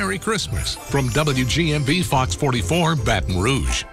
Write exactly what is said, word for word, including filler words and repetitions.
Merry Christmas from W G M B Fox forty-four, Baton Rouge.